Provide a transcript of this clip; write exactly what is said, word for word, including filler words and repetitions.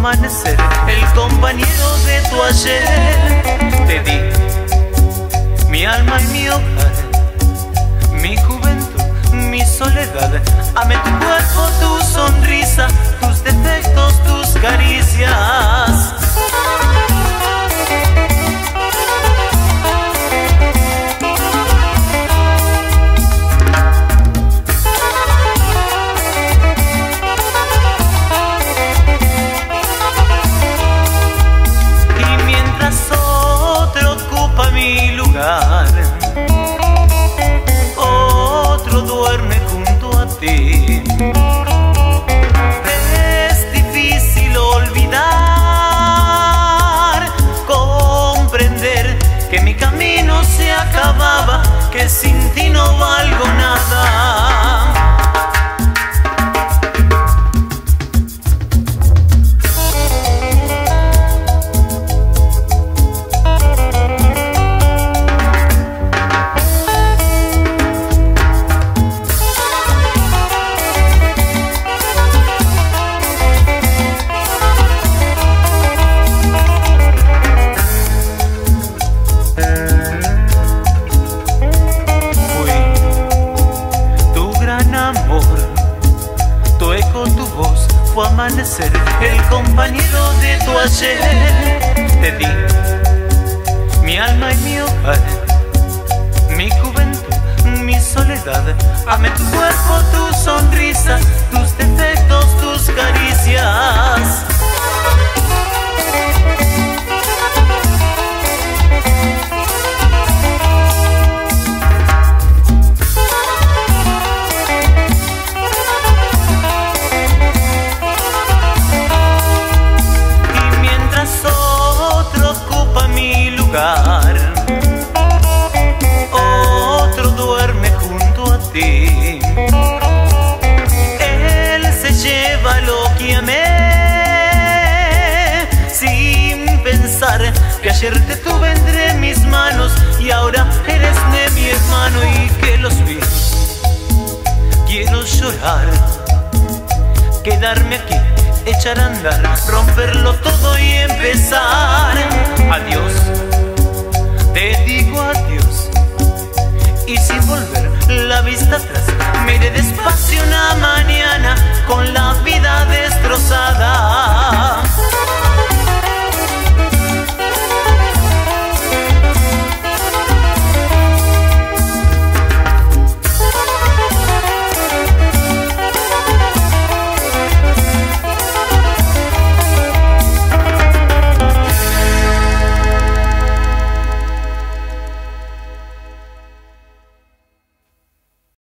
amanecer, el compañero de tu ayer. Te di mi alma y mi hogar, mi juventud, mi soledad. Amé tu cuerpo, tu sonrisa, tus defectos, tus caricias. Mi lugar, otro duerme junto a ti. Es difícil olvidar, comprender que mi camino se acababa, que sin ti no valgo nada. Amanecer, el compañero de tu ayer. Te di mi alma y mi hogar, mi juventud, mi soledad. Amé tu cuerpo, tu sonrisa, tus defectos, tus caricias. Otro duerme junto a ti. Él se lleva lo que amé, sin pensar que ayer te tuve entre mis manos y ahora eres de mi hermano. Y que los vi, quiero llorar, quedarme aquí, echar a andar, romperlo todo y empezar. Adiós, te digo adiós, y sin volver la vista atrás, me iré despacio una mañana con la vida destrozada.